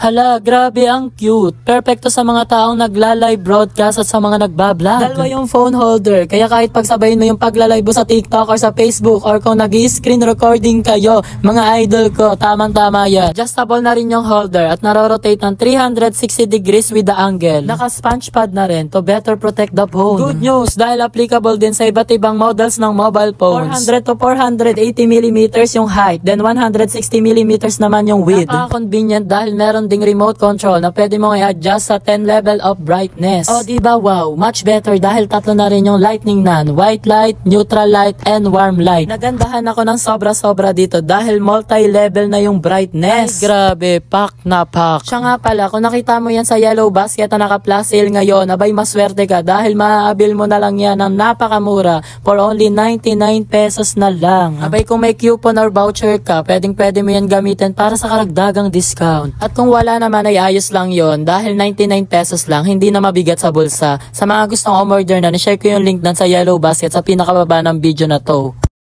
Hala, grabe ang cute. Perfecto sa mga taong nagla-live broadcast at sa mga nagbablog. Dalawa yung phone holder, kaya kahit pagsabayin mo yung pagla-live mo sa TikTok or sa Facebook or kung nag-screen recording kayo, mga idol ko, tamang-tama yan. Adjustable na rin yung holder at naro-rotate ng 360 degrees with the angle. Naka-sponge pad na rin to better protect the phone. Good news, dahil applicable din sa iba't ibang models ng mobile phones. 400 to 480mm yung height, then 160mm naman yung width. Napaka-convenient dahil meron ding remote control na pwede mong i-adjust sa 10 level of brightness. O diba wow, much better dahil tatlo na rin yung lightning nan, white light, neutral light, and warm light. Nagandahan ako ng sobra-sobra dito dahil multi-level na yung brightness. Ay grabe, pack na pack. Siya nga pala, kung nakita mo yan sa yellow basket na naka-plus sale ngayon, abay maswerte ka dahil maaabil mo na lang yan ng napakamura for only 99 pesos na lang. Abay kung may coupon or voucher ka, pwede mo yan gamitin para sa karagdagang discount. At kung wala naman ay ayos lang yon dahil 99 pesos lang, hindi na mabigat sa bulsa. Sa mga gustong umorder na, share ko yung link na sa yellow basket sa pinakababa ng video na to.